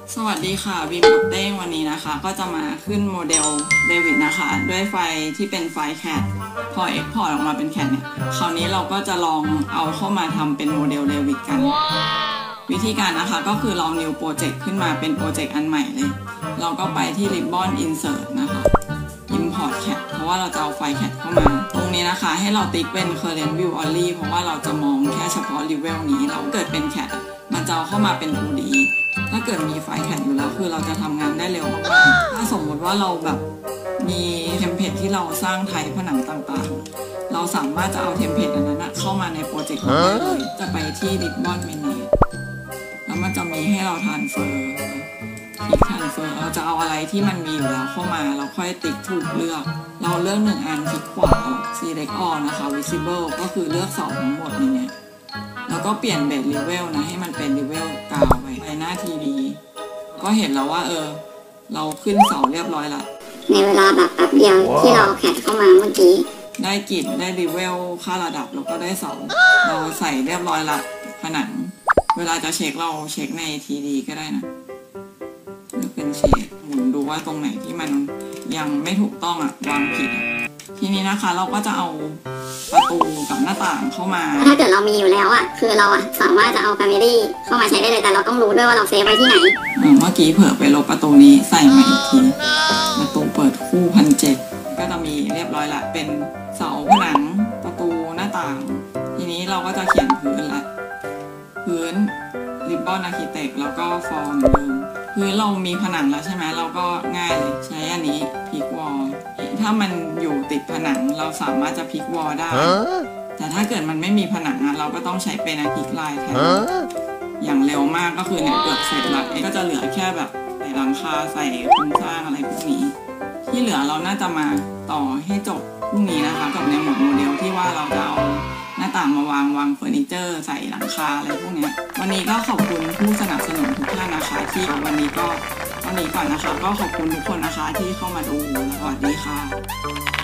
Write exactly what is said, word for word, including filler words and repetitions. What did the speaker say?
สวัสดีค่ะบีมกับเต้งวันนี้นะคะก็จะมาขึ้นโมเดลเดวิดนะคะด้วยไฟที่เป็นไฟแคทพอเอ็กพอร์ตออกมาเป็นแคทเนี่ยคราวนี้เราก็จะลองเอาเข้ามาทำเป็นโมเดลเดวิดกัน wow. วิธีการนะคะก็คือเรา new project ขึ้นมาเป็นโปรเจกต์อันใหม่เลยเราก็ไปที่ ribbon insert นะคะ import cat เพราะว่าเราจะเอาไฟแคทเข้ามาตรงนี้นะคะให้เราติ๊กเป็น current view only เพราะว่าเราจะมองแค่เฉพาะ level นี้เราเกิดเป็นแคทมันจะเอาเข้ามาเป็น ทู ดี ถ้าเกิดมีไฟแคทอยู่แล้วคือเราจะทำงานได้เร็วมากๆถ้าสมมติว่าเราแบบมีเทมเพลตที่เราสร้างไทป์ผนังต่างๆเราสามารถจะเอาเทมเพลตอันนั้นเข้ามาในโปรเจกต์ได้เลยจะไปที่ ribbon menu แล้วมันจะมีให้เรา transfer คลิก transfer เราจะเอาอะไรที่มันมีอยู่แล้วเข้ามาเราค่อยติ๊กถูกเลือกเราเลือกหนึ่งอันคลิกขวา select all นะคะ visible ก็คือเลือกเสาทั้งหมดนี้เนี่ยแล้วก็เปลี่ยนเบสเลเวลนะให้มันเป็นเลเวลกาวไปในหน้าทีดีก็เห็นแล้วว่าเออเราขึ้นเสาเรียบร้อยละในเวลาแบบแป๊บเดียว wow. ที่เราแคทเข้ามาเมื่อกี้ได้กริดได้เลเวลค่าระดับแล้วก็ได้เสา เราใส่เรียบร้อยละผนังเวลาจะเช็คเราเช็คในทีดีก็ได้นะเลือกเป็นเช็คหมุนดูว่าตรงไหนที่มันยังไม่ถูกต้องอ่ะวางผิดอ่ะทีนี้นะคะเราก็จะเอาประตูกับหน้าต่างเข้ามาถ้าเกิดเรามีอยู่แล้วอ่ะคือเราอ่ะสามารถจะเอา Family เข้ามาใช้ได้เลยแต่เราต้องรู้ด้วยว่าเราเซฟไว้ที่ไหนเมื่อกี้เผลอไปลบประตูนี้ใส่มาอีกทีประตูเปิดคู่พันเจ็ดก็จะมีเรียบร้อยละเป็นเสาผนังประตูหน้าต่างทีนี้เราก็จะเขียนพื้นละพื้น Ribbon Architect แล้วก็ฟอร์มเดิมพื้นเรามีผนังแล้วใช่ไหมเราก็ง่ายเลยใช้อันนี้พลิกวอลถ้ามันอยู่ติดผนังเราสามารถจะพลิกวอลได้แต่ถ้าเกิดมันไม่มีผนังเราก็ต้องใช้เป็นพลิกลายแทนอย่างเร็วมากก็คือเนี่ยเกือบเสร็จแล้วก็จะเหลือแค่แบบใส่หลังคาใส่โครงสร้างอะไรพวกนี้ที่เหลือเราน่าจะมาต่อให้จบพรุ่งนี้นะคะกับในหมวดโมเดลที่ว่าเราจะเอาหน้าต่างมาวางวางเฟอร์นิเจอร์ใส่หลังคาอะไรพวกนี้วันนี้ก็ขอบคุณผู้สนับสนุนทุกท่านนะคะที่วันนี้ก็วันนี้ก่อนนะคะก็ขอบคุณทุกคนนะคะที่เข้ามาดูสวัสดีค่ะ